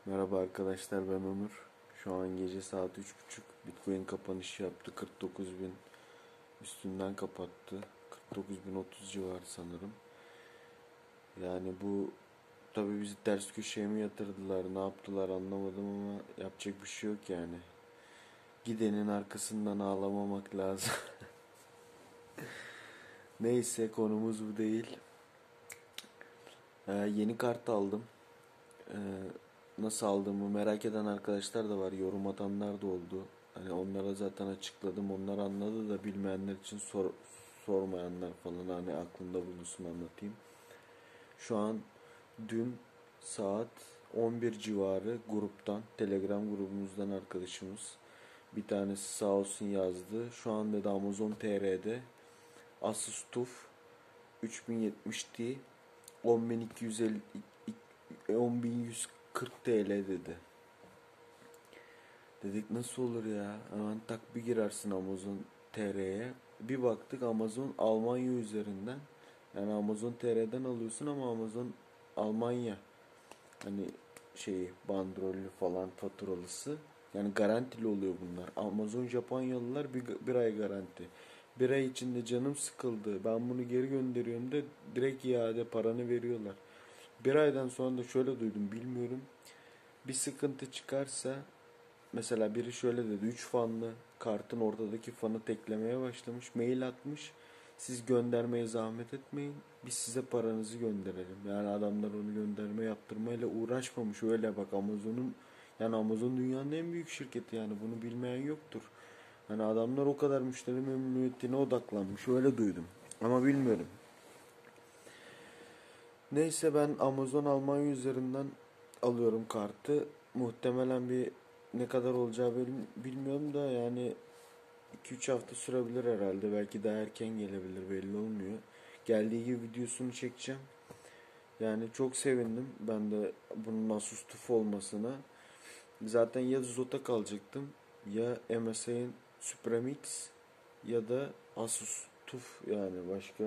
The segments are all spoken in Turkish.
Merhaba arkadaşlar, ben Onur. Şu an gece saat 3.30. Bitcoin kapanışı yaptı. 49 bin üstünden kapattı. 49 bin 30 civarı sanırım. Yani bu tabii bizi ters köşeye mi yatırdılar, ne yaptılar anlamadım ama yapacak bir şey yok yani. Gidenin arkasından ağlamamak lazım. Neyse, konumuz bu değil. Yeni kart aldım. Ee, Nasıl aldığımı merak eden arkadaşlar da var. Yorum atanlar da oldu. Hani onlara zaten açıkladım. Onlar anladı da bilmeyenler için sormayanlar falan hani aklında bulunsun anlatayım. Şu an dün saat 11 civarı gruptan, Telegram grubumuzdan arkadaşımız bir tanesi sağ olsun yazdı. Şu an dedi Amazon TR'de Asus TUF 3070 Ti 10.250 10.140 TL dedi. Dedik nasıl olur ya? Hemen tak bir girersin Amazon TR'ye. Bir baktık Amazon Almanya üzerinden. Yani Amazon TR'den alıyorsun ama Amazon Almanya. Hani bandrollü falan faturalısı. Yani garantili oluyor bunlar. Amazon Japonyalılar bir ay garanti. Bir ay içinde canım sıkıldı, ben bunu geri gönderiyorum da direkt iade paranı veriyorlar. Bir aydan sonra da şöyle duydum, bilmiyorum. Bir sıkıntı çıkarsa mesela biri şöyle dedi. 3 fanlı kartın ortadaki fanı teklemeye başlamış. Mail atmış. Siz göndermeye zahmet etmeyin. Biz size paranızı gönderelim. Yani adamlar onu gönderme yaptırmayla uğraşmamış. Öyle bak, Amazon dünyanın en büyük şirketi, yani bunu bilmeyen yoktur. Hani adamlar o kadar müşteri memnuniyetine odaklanmış. Öyle duydum. Ama bilmiyorum. Neyse, ben Amazon Almanya üzerinden alıyorum kartı. Muhtemelen ne kadar olacağı bilmiyorum da yani 2-3 hafta sürebilir herhalde. Belki daha erken gelebilir, belli olmuyor. Geldiği gibi videosunu çekeceğim. Yani çok sevindim ben de bunun Asus TUF olmasına. Zaten ya Zotac alacaktım ya MSI'nin Supremix ya da Asus TUF, yani başka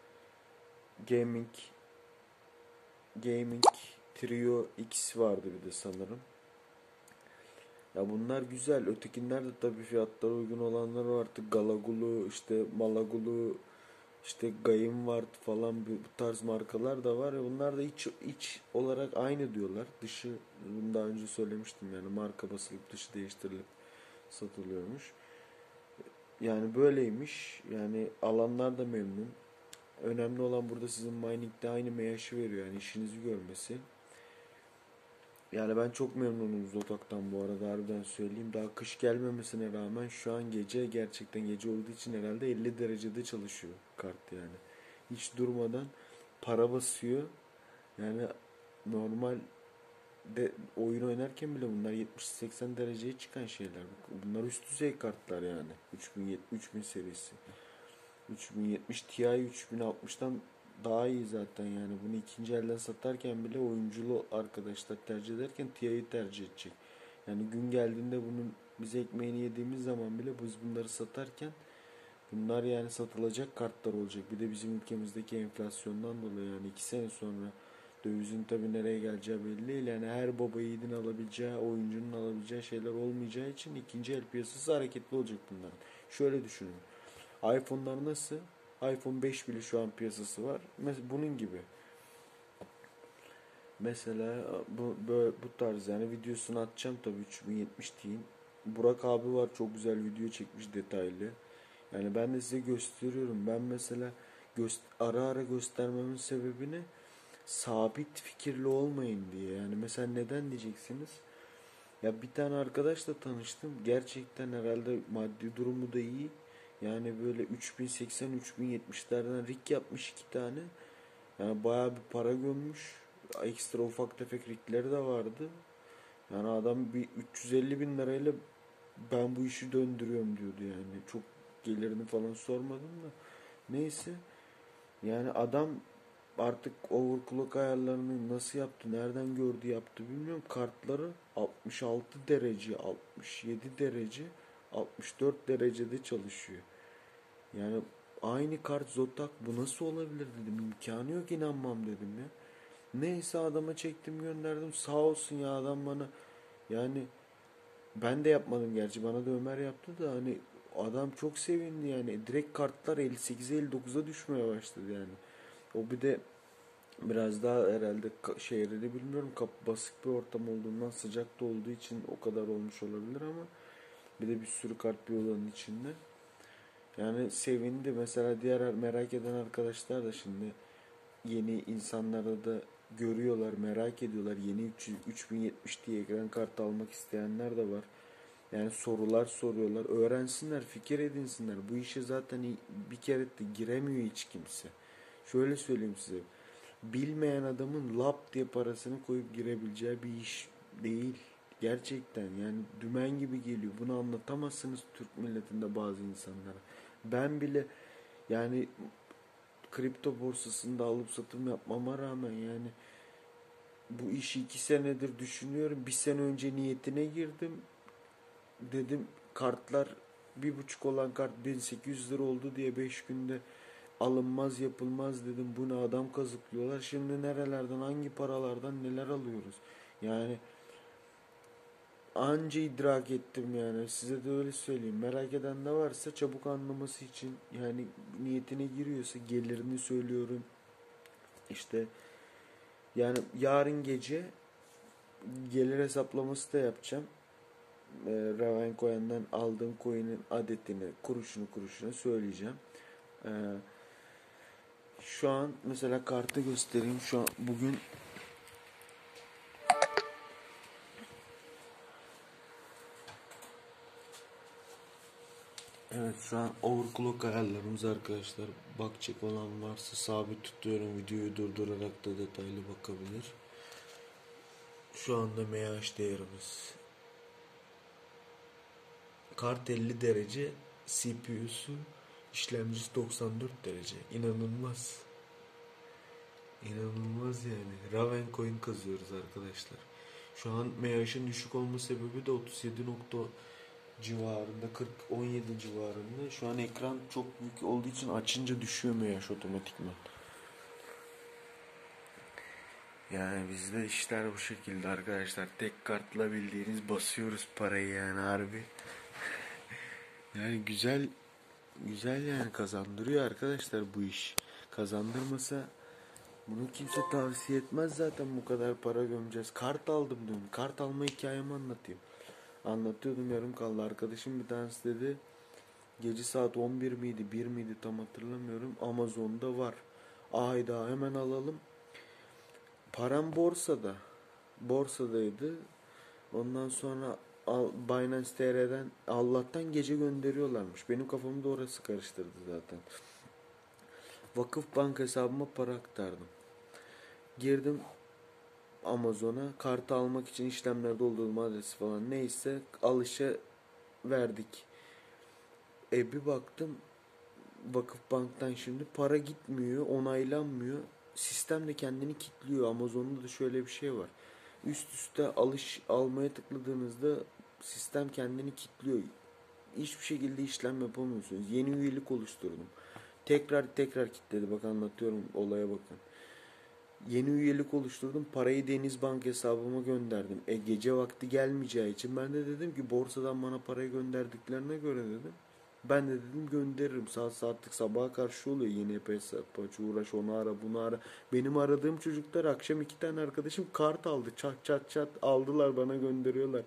Gaming Trio X vardı bir de sanırım. Ya bunlar güzel. Ötekiler de tabii fiyatlara uygun olanlar var. Artık Galagulu, işte Malagulu, işte Gaimward falan bu tarz markalar da var. Bunlar da iç olarak aynı diyorlar. Dışı, bunu daha önce söylemiştim, yani marka basılıp dışı değiştirilip satılıyormuş. Yani böyleymiş. Yani alanlar da memnun. Önemli olan burada sizin mining'de aynı meyaşı veriyor. Yani işinizi görmesi. Yani ben çok memnunum Zotac'tan bu arada, harbiden söyleyeyim. Daha kış gelmemesine rağmen şu an gerçekten gece olduğu için herhalde 50 derecede çalışıyor kart yani. Hiç durmadan para basıyor. Yani normal de oyun oynarken bile bunlar 70-80 dereceye çıkan şeyler. Bunlar üst düzey kartlar yani. 3000 serisi. 3070 Ti 3060'tan daha iyi zaten yani. Bunu ikinci elden satarken bile oyunculu arkadaşlar tercih ederken Ti'yi tercih edecek. Yani gün geldiğinde bunun biz ekmeğini yediğimiz zaman bile biz bunları satarken bunlar yani satılacak kartlar olacak. Bir de bizim ülkemizdeki enflasyondan dolayı yani 2 sene sonra dövizin tabi nereye geleceği belli değil. Yani her baba yiğidin alabileceği, oyuncunun alabileceği şeyler olmayacağı için ikinci el piyasası hareketli olacak bunların. Şöyle düşünün. iPhone'lar nasıl? iPhone 5 bile şu an piyasası var. Bunun gibi. Mesela bu tarz yani videosunu atacağım tabii 3070 Ti'nin. Burak abi var, çok güzel video çekmiş, detaylı. Yani ben de size gösteriyorum. Ben mesela ara ara göstermemin sebebini sabit fikirli olmayın diye. Yani mesela neden diyeceksiniz? Ya bir tane arkadaşla tanıştım. Gerçekten herhalde maddi durumu da iyi. Yani böyle 3080 3070'lerden rig yapmış 2 tane. Yani bayağı bir para gömmüş. Ekstra ufak tefek rigleri de vardı. Yani adam bir 350 bin lirayla ben bu işi döndürüyorum diyordu yani. Çok gelirini falan sormadım da. Neyse. Yani adam artık overclock ayarlarını nasıl yaptı, nereden gördü yaptı bilmiyorum. Kartları 66 derece, 67 derece, 64 derecede çalışıyor. Yani aynı kart Zotac, bu nasıl olabilir dedim. İmkanı yok, inanmam dedim ya. Neyse adama çektim gönderdim. Sağ olsun ya adam bana, yani ben de yapmadım gerçi, bana da Ömer yaptı da hani adam çok sevindi yani. Direkt kartlar 58'e 59'a düşmeye başladı yani. O bir de biraz daha herhalde şehri de bilmiyorum, basık bir ortam olduğundan, sıcak da olduğu için o kadar olmuş olabilir ama bir de bir sürü kart bir odanın içinde. Yani sevindi. Mesela diğer merak eden arkadaşlar da şimdi yeni insanları da görüyorlar, merak ediyorlar. Yeni 3070 diye ekran kartı almak isteyenler de var. Yani sorular soruyorlar. Öğrensinler, fikir edinsinler. Bu işe zaten bir kere de giremiyor hiç kimse. Şöyle söyleyeyim size. Bilmeyen adamın lap diye parasını koyup girebileceği bir iş değil. Gerçekten yani dümen gibi geliyor. Bunu anlatamazsınız Türk milletinde bazı insanlara. Ben bile yani kripto borsasında alıp satım yapmama rağmen yani bu işi 2 senedir düşünüyorum. Bir sene önce niyetine girdim. Dedim kartlar 1,5 olan kart 1800 lira oldu diye 5 günde alınmaz yapılmaz dedim. Bu ne, adam kazıklıyorlar. Şimdi nerelerden, hangi paralardan neler alıyoruz. Yani anca idrak ettim yani. Size de öyle söyleyeyim. Merak eden de varsa çabuk anlaması için, yani niyetine giriyorsa gelirini söylüyorum. İşte yani yarın gece gelir hesaplaması da yapacağım. Ravencoin'den aldığım coin'in adetini, kuruşunu söyleyeceğim. Ee, Şu an mesela kartı göstereyim. Şu an bugün evet, şu an overclock ayarlarımız arkadaşlar. Bakacak olan varsa sabit tutuyorum. Videoyu durdurarak da detaylı bakabilir. Şu anda MH değerimiz. Kart 50 derece. CPU'su, işlemcisi 94 derece. İnanılmaz. İnanılmaz yani. Ravencoin kazıyoruz arkadaşlar. Şu an MH'ın düşük olma sebebi de 37 nokta civarında, 40-17 civarında. Şu an ekran çok büyük olduğu için açınca düşüyor MH otomatikman. Yani bizde işler bu şekilde arkadaşlar. Tek kartla bildiğiniz basıyoruz parayı yani harbi. Yani güzel güzel yani, kazandırıyor arkadaşlar bu iş. Kazandırmasa bunu kimse tavsiye etmez zaten, bu kadar para gömeceğiz. Kart aldım diyorum. Kart alma hikayemi anlatayım. Anlatıyordum, yarım kaldı. Arkadaşım bir tanesi dedi. Gece saat 11 miydi 1 miydi tam hatırlamıyorum. Amazon'da var. Ayda hemen alalım. Param borsada. Borsadaydı. Ondan sonra Binance TR'den Allah'tan gece gönderiyorlarmış. Benim kafamı da orası karıştırdı zaten. Vakıfbank hesabıma para aktardım. Girdim Amazon'a, kartı almak için işlemler doldurma adresi falan neyse alışa verdik. Bir baktım Vakıfbank'tan şimdi para gitmiyor, onaylanmıyor. Sistem de kendini kilitliyor. Amazon'da da şöyle bir şey var. Üst üste alış almaya tıkladığınızda sistem kendini kilitliyor. Hiçbir şekilde işlem yapamıyorsunuz. Yeni üyelik oluşturdum. Tekrar kilitledi. Bak anlatıyorum, olaya bakın. Yeni üyelik oluşturdum. Parayı Denizbank hesabıma gönderdim. Gece vakti gelmeyeceği için ben de dedim ki borsadan bana parayı gönderdiklerine göre dedim. Ben de dedim gönderirim. Saatlik sabaha karşı oluyor. Yeni hesap aç, uğraş, onu ara bunu ara. Benim aradığım çocuklar akşam 2 tane arkadaşım kart aldı. Çat aldılar, bana gönderiyorlar.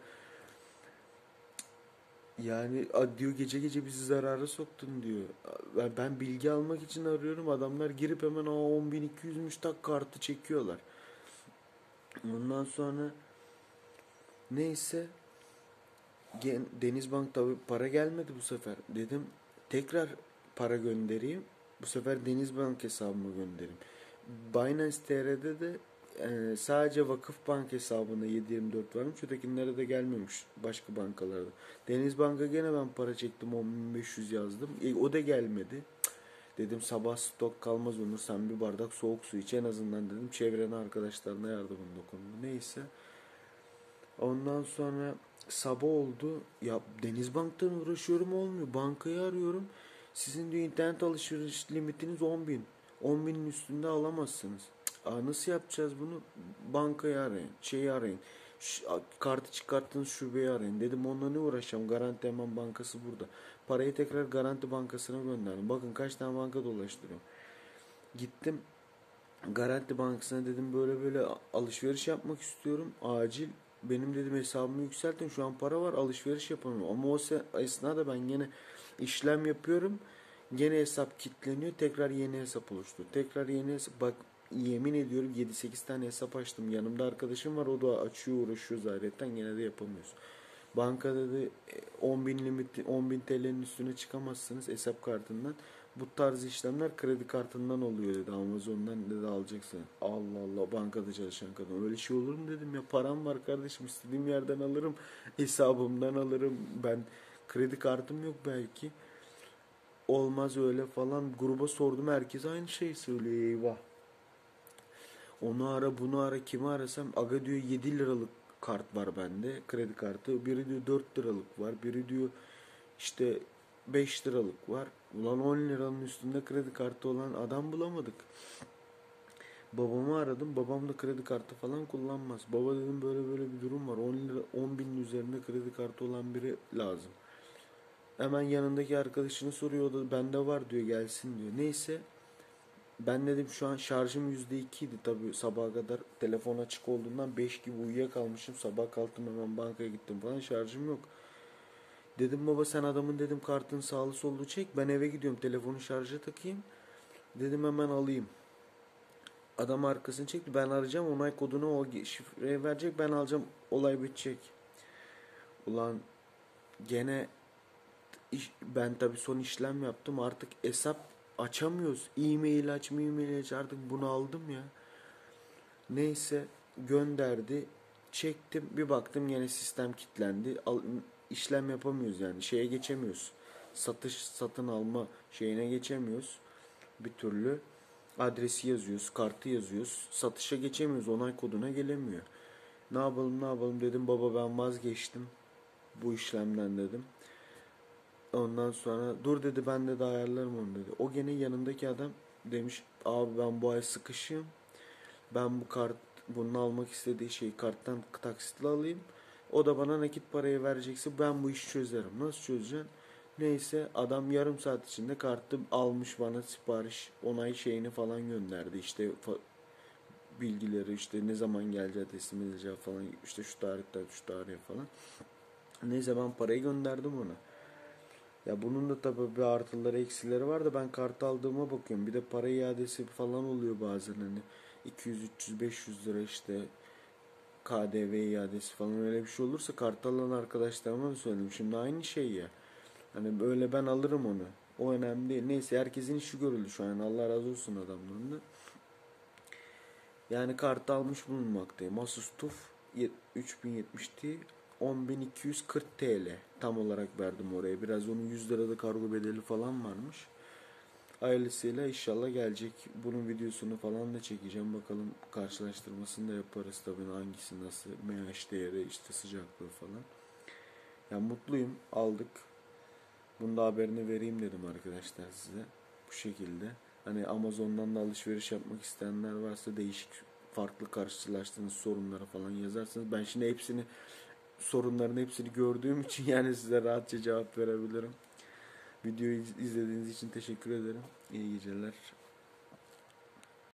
Yani diyor gece gece bizi zarara soktun diyor. Ben bilgi almak için arıyorum. Adamlar girip hemen 10.200'müş tak kartı çekiyorlar. Ondan sonra neyse Denizbank tabi para gelmedi bu sefer. Dedim tekrar para göndereyim. Bu sefer Denizbank hesabıma göndereyim. Binance TR'de de sadece Vakıfbank hesabına 7/24 varmış. Ötekilere de gelmemiş başka bankalarda. Denizbank'a gene ben para çektim, 10.500 yazdım. O da gelmedi. Dedim sabah stok kalmaz Onur, sen bir bardak soğuk su iç en azından dedim. Çevrene arkadaşlarına yardımın dokundu. Neyse. Ondan sonra sabah oldu. Ya Denizbank'tan uğraşıyorum olmuyor. Bankayı arıyorum. Sizin diyor internet alışveriş limitiniz 10.000. 10.000'in üstünde alamazsınız. Nasıl yapacağız bunu? Bankayı arayın. Şeyi arayın. Kartı çıkarttığınız şubeyi arayın. Dedim onunla ne uğraşacağım? Garanti hemen bankası burada. Parayı tekrar Garanti Bankası'na gönderdim. Bakın kaç tane banka dolaştırıyorum. Gittim Garanti Bankası'na, dedim böyle böyle alışveriş yapmak istiyorum. Acil benim dedim hesabımı yükseltin. Şu an para var, alışveriş yapamıyorum. Ama o esnada ben yine işlem yapıyorum. Gene hesap kilitleniyor. Tekrar yeni hesap oluştu. Tekrar yeni hesap. Bak yemin ediyorum 7-8 tane hesap açtım. Yanımda arkadaşım var. O da açıyor, uğraşıyor zaten. Gene de yapamıyoruz. Banka dedi 10 bin limit, 10 bin TL'nin üstüne çıkamazsınız hesap kartından. Bu tarz işlemler kredi kartından oluyor dedi. Amazon'dan dedi alacaksın. Allah Allah, bankada çalışan kadın. Öyle şey olur mu dedim ya. Param var kardeşim, istediğim yerden alırım. Hesabımdan alırım. Ben kredi kartım yok belki. Olmaz öyle falan. Gruba sordum, herkes aynı şeyi söylüyor. Eyvah. Onu ara bunu ara, kimi arasam aga diyor 7 liralık kart var bende, kredi kartı. Biri diyor 4 liralık var. Biri diyor işte 5 liralık var. Ulan 10 liranın üstünde kredi kartı olan adam bulamadık. Babamı aradım. Babam da kredi kartı falan kullanmaz. Baba dedim böyle böyle bir durum var. 10 lira, 10 binin üzerinde kredi kartı olan biri lazım. Hemen yanındaki arkadaşını soruyor. O da bende var diyor, gelsin diyor. Neyse ben dedim şu an şarjım %2'ydi tabii sabaha kadar. Telefon açık olduğundan 5 gibi uyuyakalmışım. Sabah kalktım hemen bankaya gittim falan, şarjım yok. Dedim baba sen adamın dedim kartın sağlı sollu çek. Ben eve gidiyorum, telefonu şarja takayım. Dedim hemen alayım. Adam arkasını çekti. Ben arayacağım, onay kodunu o şifreye verecek. Ben alacağım, olay bitecek. Ulan gene ben tabii son işlem yaptım. Artık hesap açamıyoruz. E-mail aç, e-mail aç, artık bunu aldım ya. Neyse gönderdi. Çektim, bir baktım yine sistem kilitlendi. İşlem yapamıyoruz yani, şeye geçemiyoruz. Satın alma şeyine geçemiyoruz. Bir türlü adresi yazıyoruz, kartı yazıyoruz. Satışa geçemiyoruz, onay koduna gelemiyor. Ne yapalım ne yapalım dedim, baba ben vazgeçtim bu işlemden dedim. Ondan sonra dur dedi, ben de ayarlarım onu dedi. O gene yanındaki adam demiş abi ben bu ay sıkışığım. Ben bunun almak istediği şeyi karttan taksitle alayım. O da bana nakit parayı verecekse ben bu işi çözerim. Nasıl çözeceğim? Neyse adam yarım saat içinde kartı almış, bana sipariş onay şeyini falan gönderdi. İşte bilgileri, işte ne zaman geleceği, teslim edileceği falan, işte şu tarihten şu tarihe falan. Neyse ben parayı gönderdim ona. Ya bunun da tabii bir artıları eksileri var da ben kart aldığıma bakıyorum. Bir de para iadesi falan oluyor bazen, hani 200 300 500 lira işte KDV iadesi falan, öyle bir şey olursa kart alan arkadaşlarıma da söyledim. Şimdi aynı şey ya. Hani böyle ben alırım onu. O önemli değil. Neyse herkesin işi görüldü şu an. Allah razı olsun adamların da. Yani kartı almış bulunmaktayım. Asus TUF 3070 Ti 10.240 TL tam olarak verdim oraya. Biraz onun 100 lirada kargo bedeli falan varmış. Hayırlısıyla inşallah gelecek. Bunun videosunu falan da çekeceğim. Bakalım karşılaştırmasını da yaparız tabii, hangisi nasıl, MH değeri, işte sıcaklığı falan. Yani mutluyum, aldık. Bunun da haberini vereyim dedim arkadaşlar size. Bu şekilde. Hani Amazon'dan da alışveriş yapmak isteyenler varsa değişik farklı karşılaştığınız sorunları falan yazarsınız. Ben şimdi sorunların hepsini gördüğüm için yani size rahatça cevap verebilirim. Videoyu izlediğiniz için teşekkür ederim. İyi geceler.